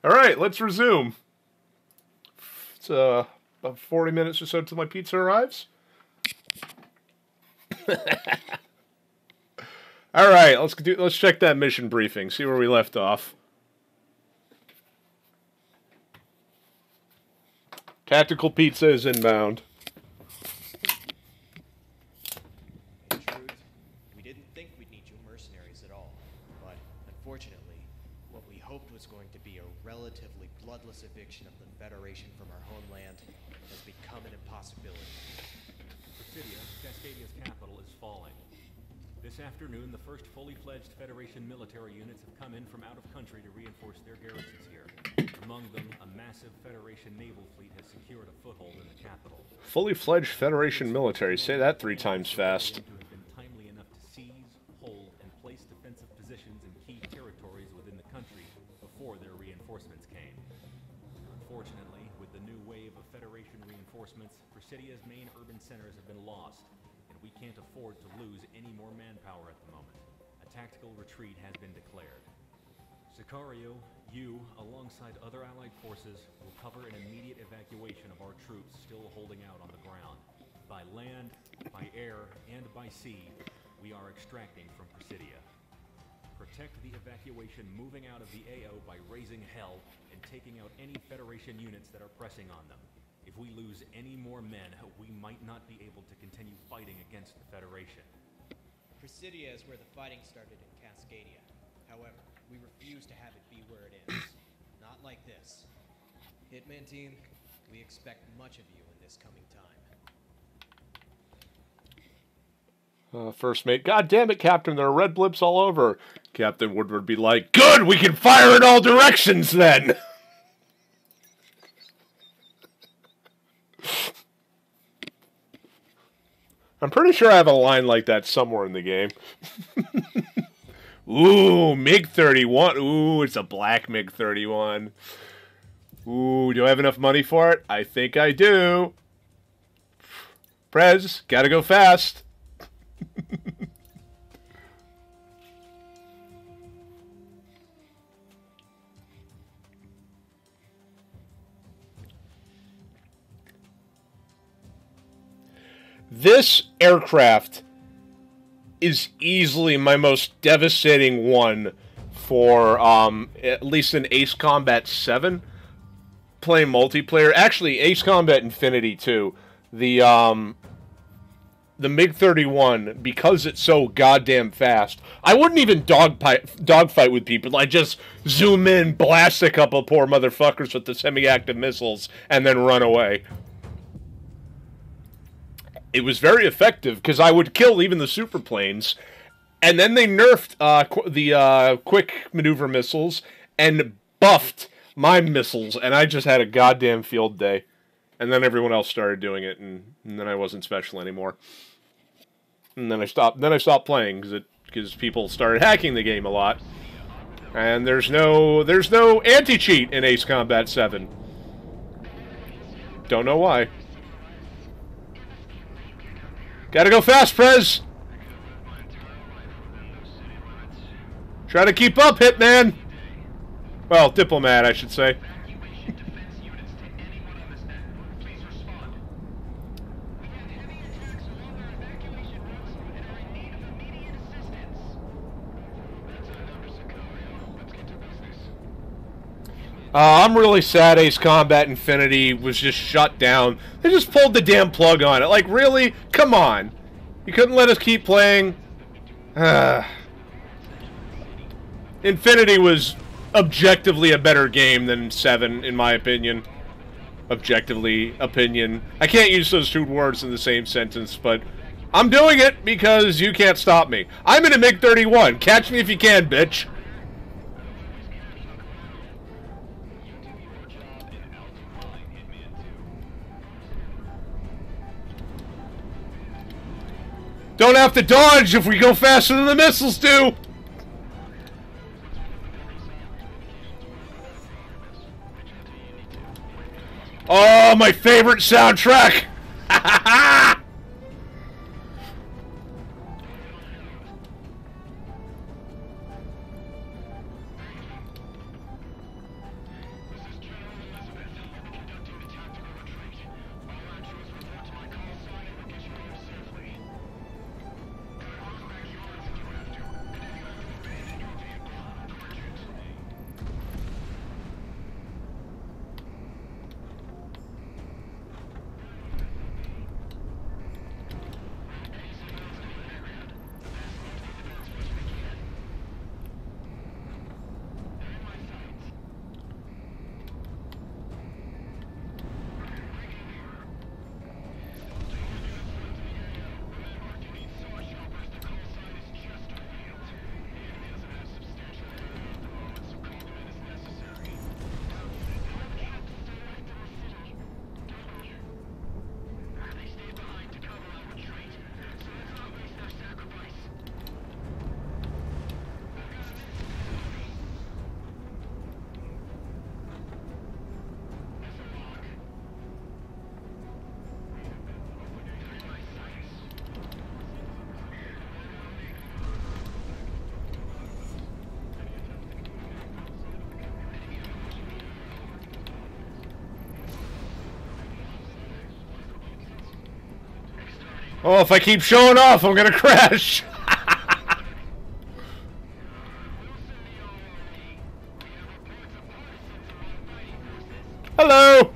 Alright, let's resume. It's about 40 minutes or so till my pizza arrives. Alright, let's check that mission briefing, see where we left off. Tactical pizza is inbound. We didn't think we'd need you mercenaries at all, but unfortunately, what we hoped was going to be a relatively bloodless eviction of the Federation from our homeland has become an impossibility. Presidia, Cascadia's capital, is falling. This afternoon, the first fully fledged Federation military units have come in from out of country to reinforce their garrisons here. Among them, a massive Federation naval fleet has secured a foothold in the capital. Fully fledged Federation military. Say that 3 times fast. To have been timely enough to seize, hold, and place defensive positions in key territories within the country before their reinforcements came. Unfortunately, with the new wave of Federation reinforcements, Presidia's main urban centers have been lost, and we can't afford to lose any more manpower at the moment. A tactical retreat has been declared. Sicario, you, alongside other Allied forces, will cover an immediate evacuation of our troops still holding out on the ground. By land, by air, and by sea, we are extracting from Presidia. Protect the evacuation moving out of the AO by raising hell and taking out any Federation units that are pressing on them. If we lose any more men, we might not be able to continue fighting against the Federation. Presidia is where the fighting started in Cascadia. However, we refuse to have it be where it ends. Not like this. Hitman team, we expect much of you in this coming time. First mate, God damn it, Captain, there are red blips all over. Captain Woodward be like, good, we can fire in all directions then! I'm pretty sure I have a line like that somewhere in the game. Ooh, MiG-31. Ooh, it's a black MiG-31. Ooh, do I have enough money for it? I think I do. Prez, gotta go fast. This aircraft is easily my most devastating one for, at least in Ace Combat 7, playing multiplayer. Actually, Ace Combat Infinity too. The MiG-31, because it's so goddamn fast, I wouldn't even dogfight with people. I just zoom in, blast a couple poor motherfuckers with the semi-active missiles, and then run away. It was very effective, because I would kill even the super planes, and then they nerfed the quick maneuver missiles, and buffed my missiles, and I just had a goddamn field day. And then everyone else started doing it, and then I wasn't special anymore. And then I stopped playing, because people started hacking the game a lot. And there's no anti-cheat in Ace Combat 7. Don't know why. Gotta go fast, Prez! Try to keep up, Hitman! Well, Diplomat, I should say. I'm really sad Ace Combat Infinity was just shut down. They just pulled the damn plug on it. Like, really? Come on. You couldn't let us keep playing? Infinity was objectively a better game than 7, in my opinion. Objectively, opinion. I can't use those 2 words in the same sentence, but I'm doing it because you can't stop me. I'm in a MiG-31. Catch me if you can, bitch. Don't have to dodge if we go faster than the missiles do! Oh, my favorite soundtrack! Oh, if I keep showing off, I'm gonna crash. Hello.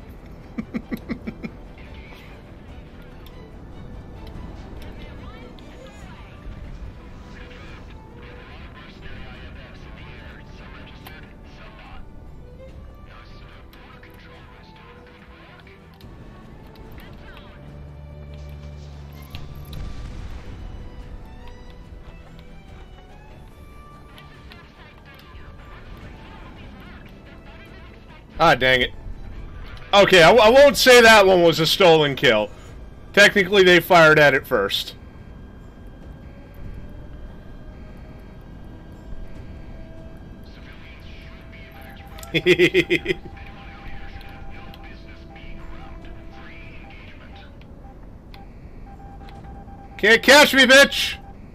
Ah, dang it. Okay, I won't say that one was a stolen kill. Technically, they fired at it first. Can't catch me, bitch!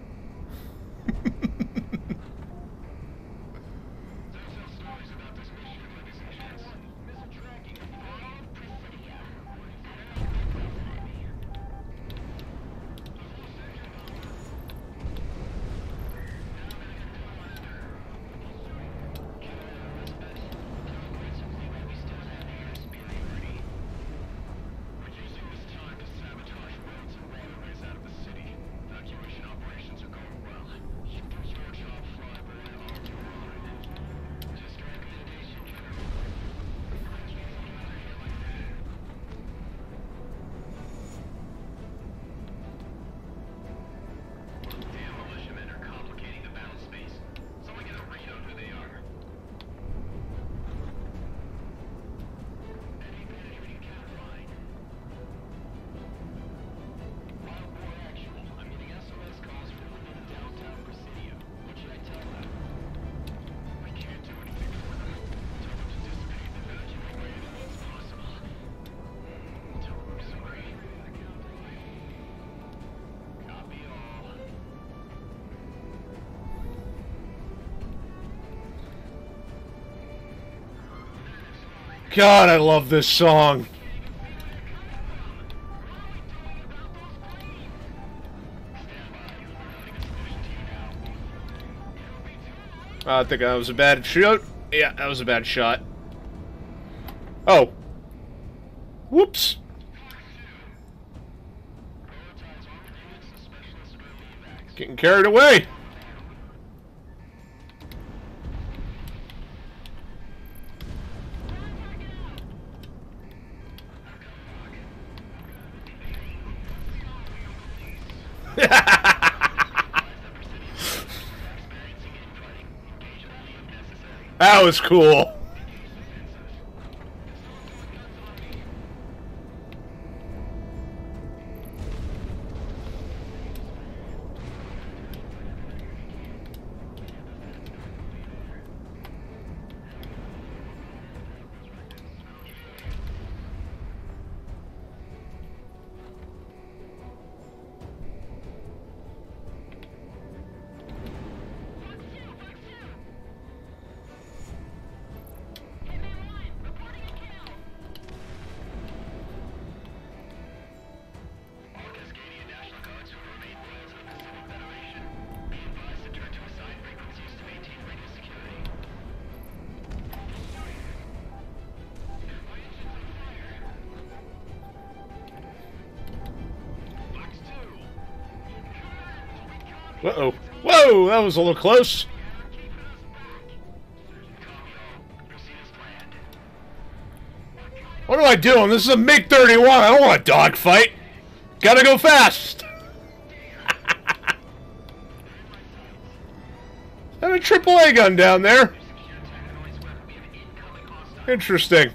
God, I love this song. I think that was a bad shot. Yeah, that was a bad shot. Oh. Whoops. Getting carried away. That was cool. Uh-oh. Whoa, that was a little close. What am I doing? This is a MiG-31. I don't want a dogfight. Gotta go fast. Got a AAA gun down there. Interesting.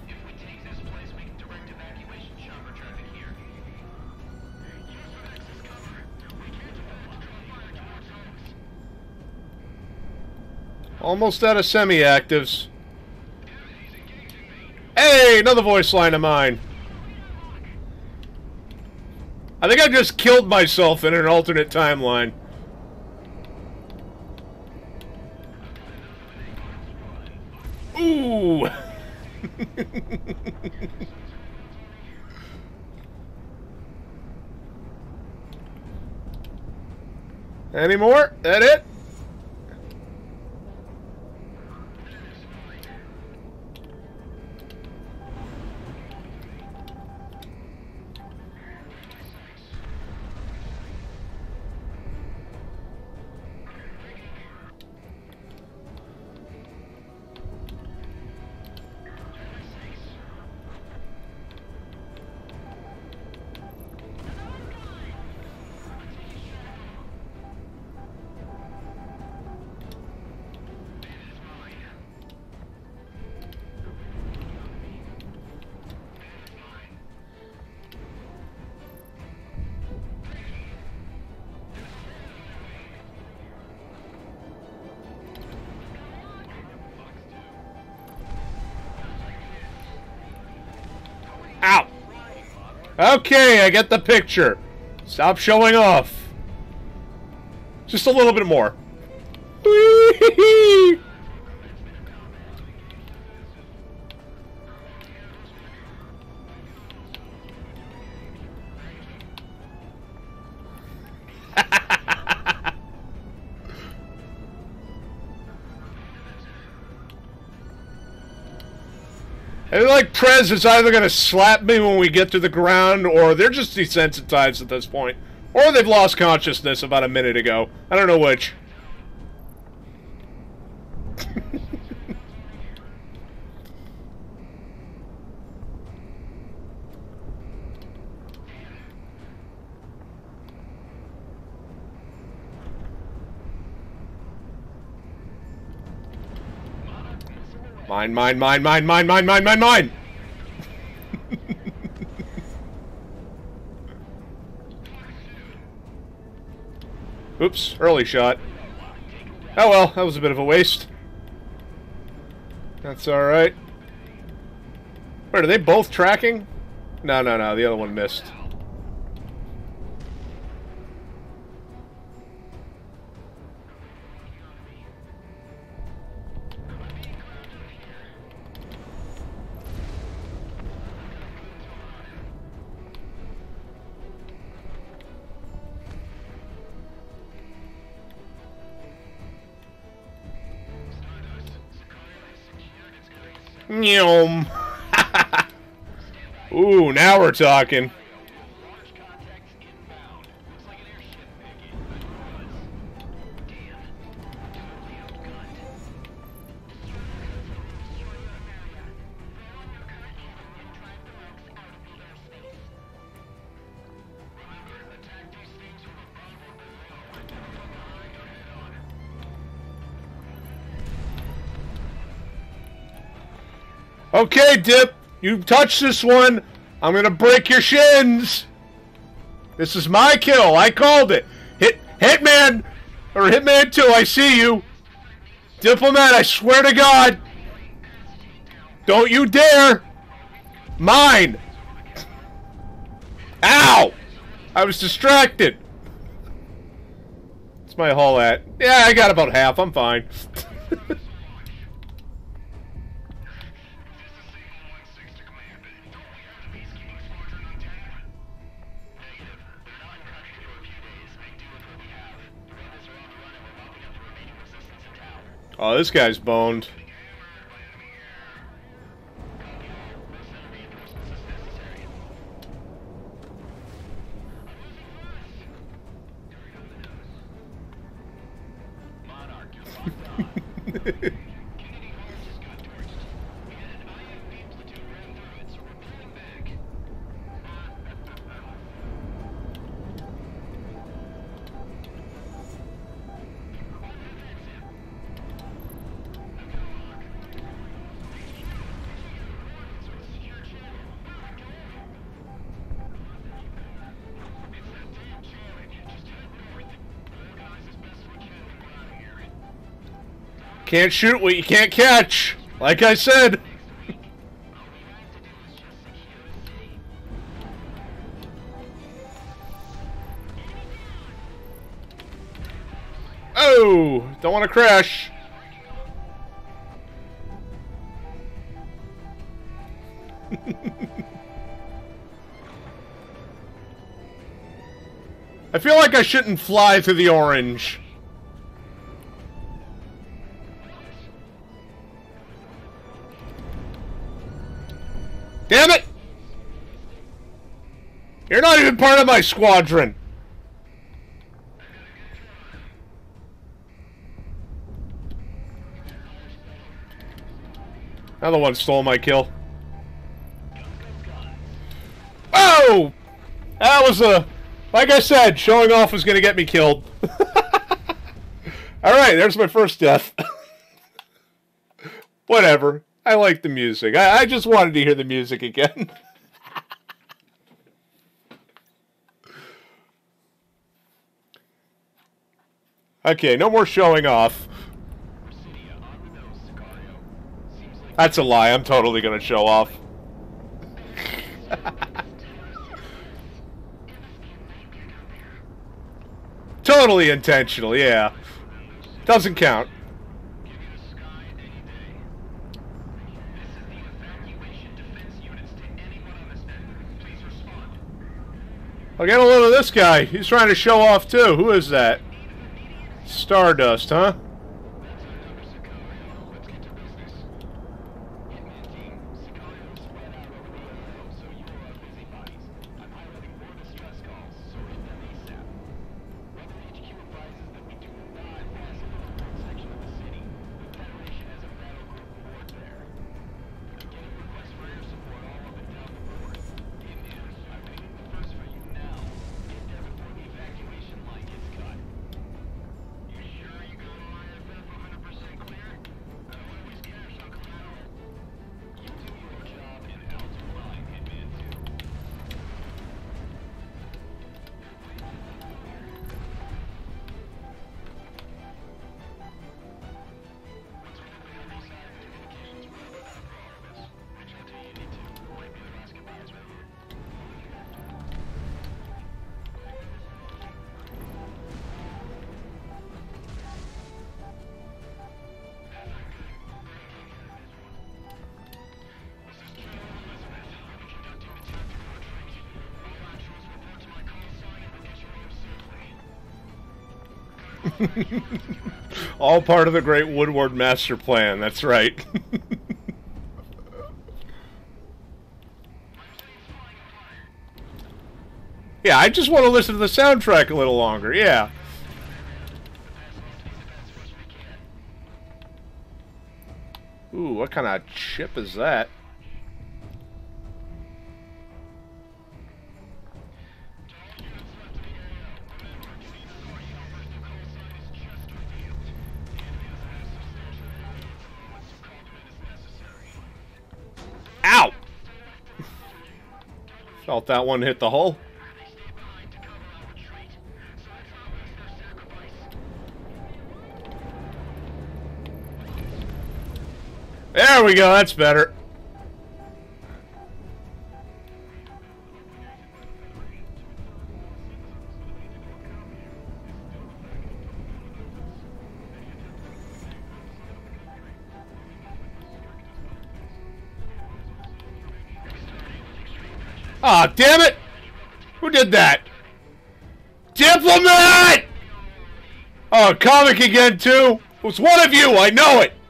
Almost out of semi-actives. Hey, another voice line of mine. I think I just killed myself in an alternate timeline. Ooh. Any more? That it? Ow! Okay, I get the picture. Stop showing off. Just a little bit more. Whee! I feel like Prez is either going to slap me when we get to the ground, or they're just desensitized at this point. Or they've lost consciousness about a minute ago. I don't know which. Mine, mine, mine, mine, mine, mine, mine, mine, mine! Oops, early shot. Oh well, that was a bit of a waste. That's alright. Wait, are they both tracking? No, no, no, the other one missed. Nyom. Ooh, now we're talking. Okay, Dip, you touch this one, I'm gonna break your shins. This is my kill. I called it. Hitman, or Hitman 2, I see you. Diplomat, I swear to God. Don't you dare. Mine. Ow! I was distracted. What's my haul at? Yeah, I got about half. I'm fine. Oh, this guy's boned. Can't shoot what you can't catch, like I said. Oh, don't want to crash. I feel like I shouldn't fly through the orange. Damn it! You're not even part of my squadron! Another one stole my kill. Oh! That was a... Like I said, showing off was gonna get me killed. Alright, there's my first death. Whatever. I like the music. I just wanted to hear the music again. Okay, no more showing off. That's a lie. I'm totally gonna show off. Totally intentional, yeah. Doesn't count. I'll get a load of this guy. He's trying to show off too. Who is that? Stardust, huh? All part of the great Woodward master plan, that's right. Yeah, I just want to listen to the soundtrack a little longer, yeah. Ooh, what kind of chip is that? Ow! Felt that one hit the hull. There we go, that's better. Ah, damn it! Who did that? Diplomat! Oh, comic again, too? It was one of you, I know it!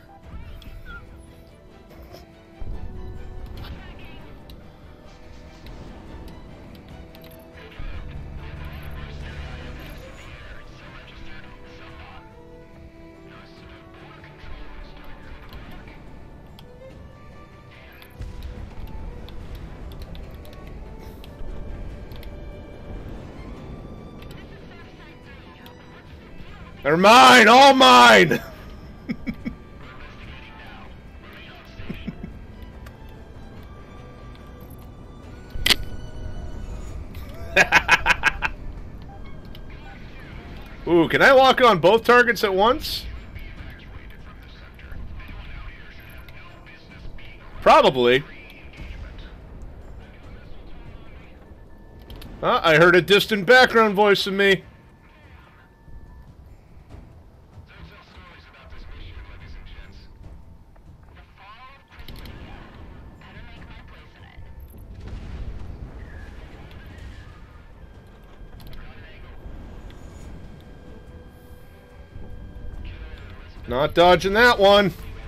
They're mine! All mine! Ooh, can I lock on both targets at once? Probably. I heard a distant background voice of me. Not dodging that one.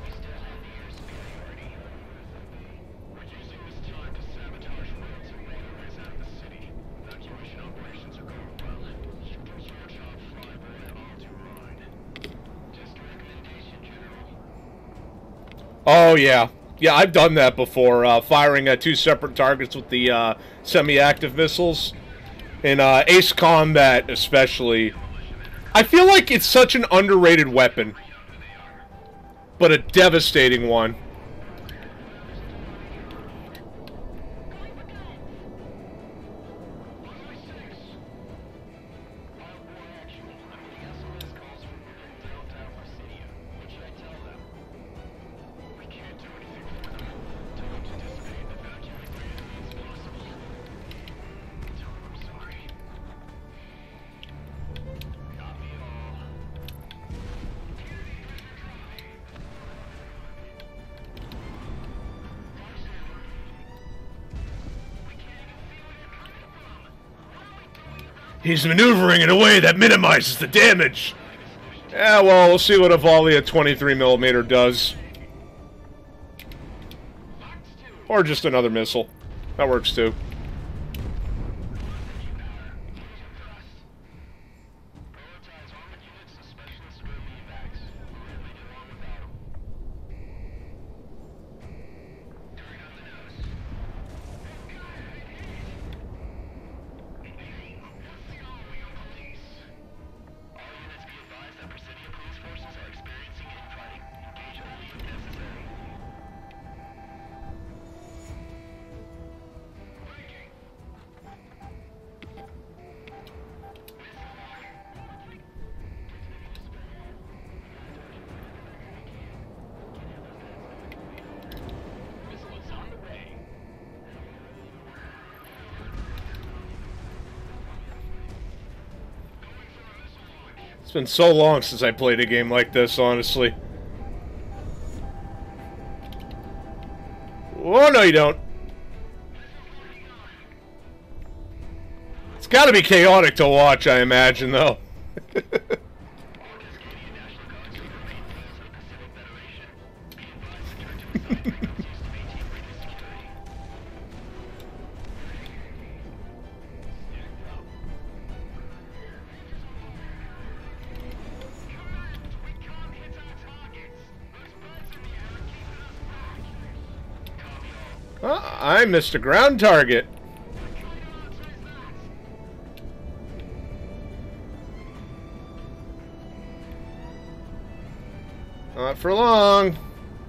Oh, yeah. Yeah, I've done that before, firing at 2 separate targets with the semi-active missiles. In Ace Combat, especially. I feel like it's such an underrated weapon. But a devastating one. He's maneuvering in a way that minimizes the damage. Yeah, well, we'll see what a volley at 23mm does. Or just another missile. That works too. It's been so long since I played a game like this, honestly. Oh, no you don't. It's gotta be chaotic to watch, I imagine, though. I missed a ground target. Not for long.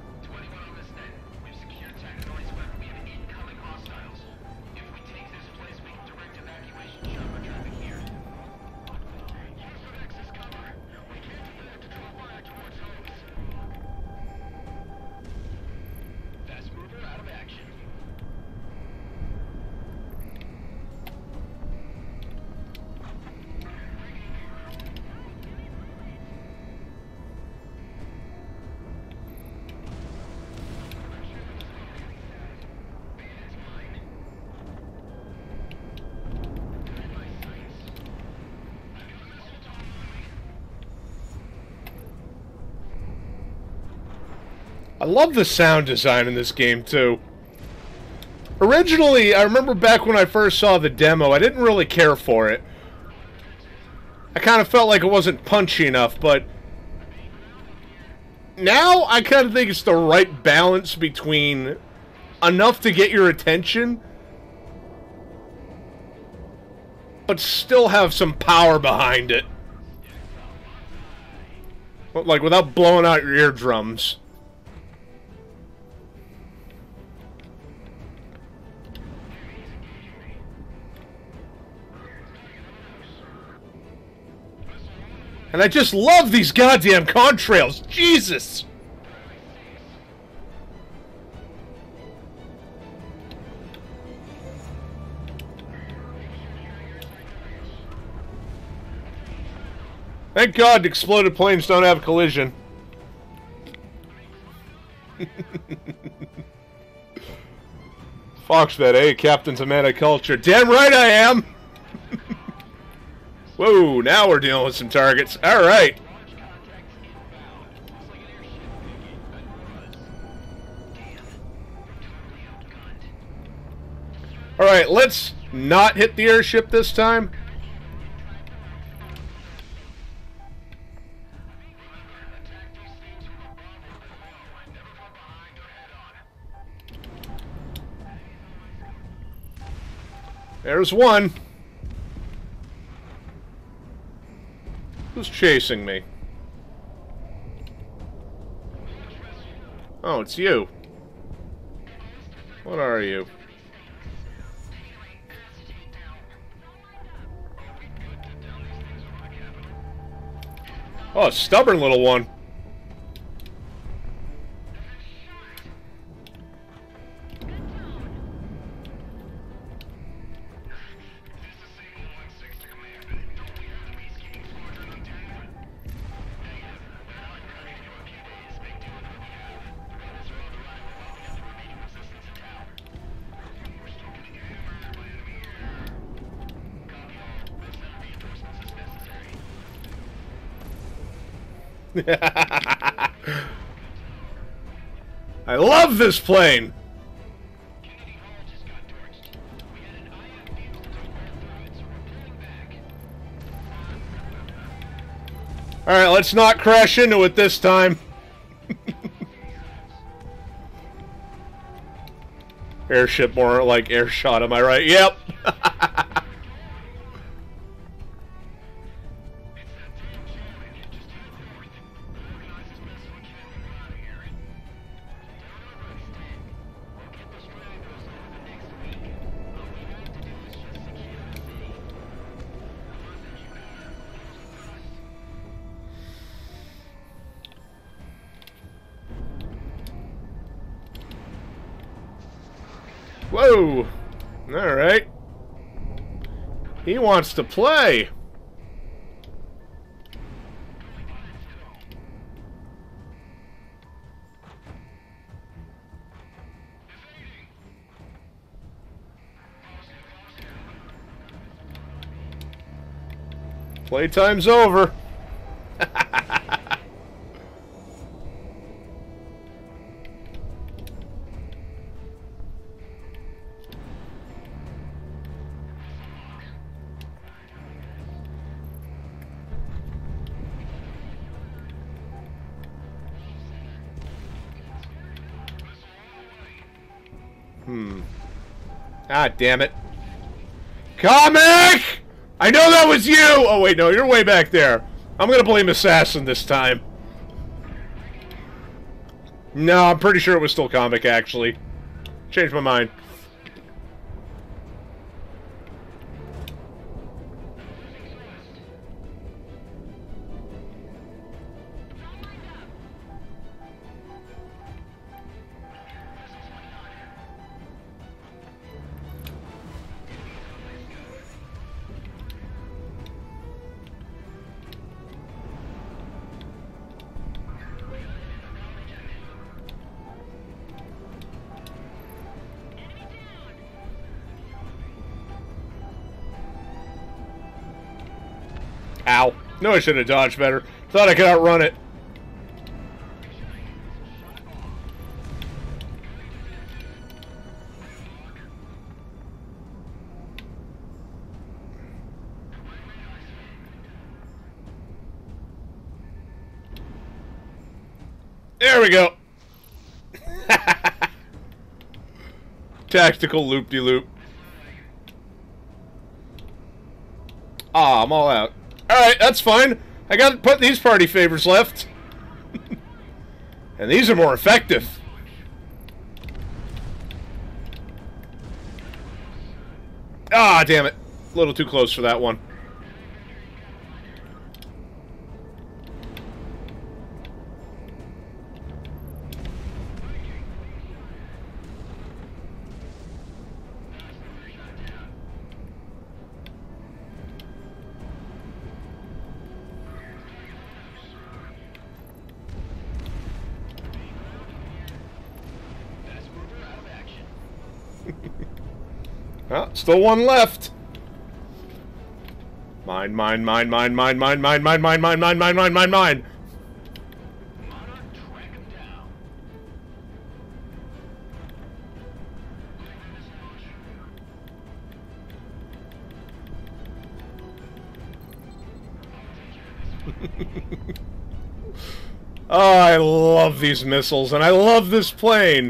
I love the sound design in this game, too. Originally, I remember back when I first saw the demo, I didn't really care for it. I kind of felt like it wasn't punchy enough, but now I kind of think it's the right balance between enough to get your attention, but still have some power behind it. Like, without blowing out your eardrums. And I just love these goddamn contrails. Jesus! Thank God exploded planes don't have collision. Foxvet, eh? Captain's a man of culture. Damn right I am! Whoa, now we're dealing with some targets. Alright. Alright, let's not hit the airship this time. There's one. Who's chasing me? Oh, it's you. What are you? Oh, stubborn little one. I love this plane! Alright, let's not crash into it this time. Airship, more like air shot, am I right? Yep! Whoa! Alright. He wants to play! Playtime's over! Ah, damn it. Comic! I know that was you! Oh, wait, no, you're way back there. I'm gonna blame Assassin this time. No, I'm pretty sure it was still Comic, actually. Changed my mind. Ow. No, I should have dodged better. Thought I could outrun it. There we go. Tactical loop-de-loop. Ah, I'm all out. Alright, that's fine. I got to put these party favors left. And these are more effective. Ah, damn it. A little too close for that one. Well, still one left. Mine, mine, mine, mine, mine, mine, mine, mine, mine, mine, mine, mine, mine, mine, mine. Oh, I love these missiles, and I love this plane.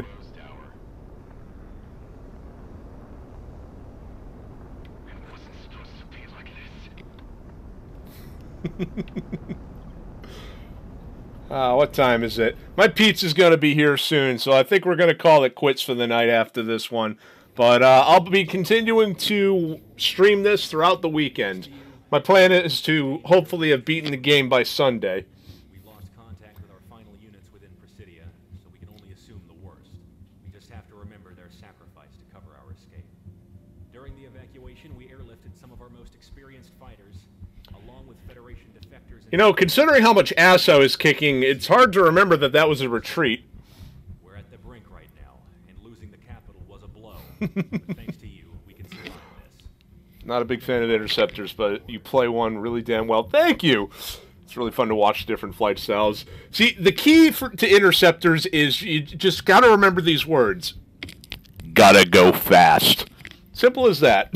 What time is it? My pizza's going to be here soon, so I think we're going to call it quits for the night after this one. But I'll be continuing to stream this throughout the weekend. My plan is to hopefully have beaten the game by Sunday. We lost contact with our final units within Presidia, so we can only assume the worst. We just have to remember their sacrifice to cover our escape. During the evacuation, we airlifted some of our most experienced fighters, along with Federation defectors. You know, considering how much ass I was kicking, it's hard to remember that that was a retreat. We're at the brink right now, and losing the capital was a blow. But thanks to you, we can survive this. Not a big fan of interceptors, but you play one really damn well. Thank you! It's really fun to watch different flight styles. See, the key to interceptors is you just gotta remember these words. Gotta go fast. Simple as that.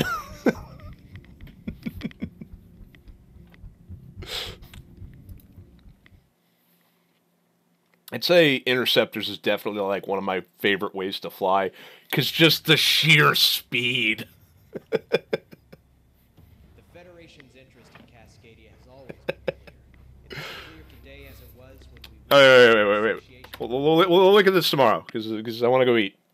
I'd say interceptors is definitely like one of my favorite ways to fly, because just the sheer speed. The Federation's interest in Cascadia has always been clear. It's as clear today as it was when we... Wait. We'll look at this tomorrow, because I want to go eat.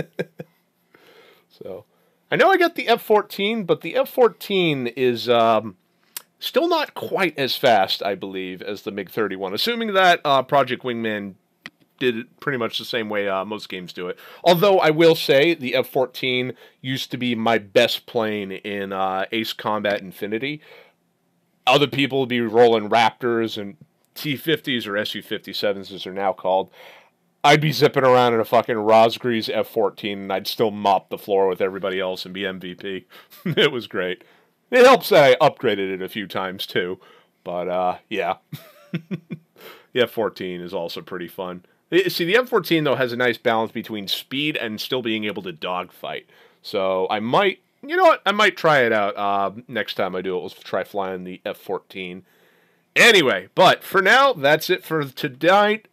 So, I know I got the F-14, but the F-14 is still not quite as fast, I believe, as the MiG-31. Assuming that Project Wingman did it pretty much the same way most games do it. Although I will say the F-14 used to be my best plane in Ace Combat Infinity. Other people would be rolling Raptors and T-50s or Su-57s as they're now called. I'd be zipping around in a fucking Rosgrees F-14 and I'd still mop the floor with everybody else and be MVP. It was great. It helps that I upgraded it a few times too. But yeah. The F-14 is also pretty fun. See, the F-14 though has a nice balance between speed and still being able to dogfight. So I might, you know what? I might try it out next time I do it. Let's try flying the F-14. Anyway, but for now, that's it for tonight.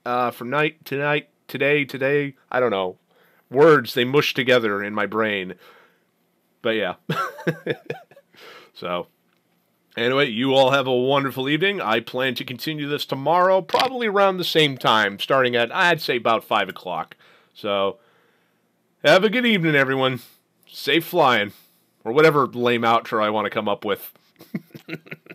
Today, I don't know. Words, they mush together in my brain. But yeah. So, anyway, you all have a wonderful evening. I plan to continue this tomorrow, probably around the same time, starting at, I'd say, about 5 o'clock. So, have a good evening, everyone. Safe flying. Or whatever lame outro I want to come up with.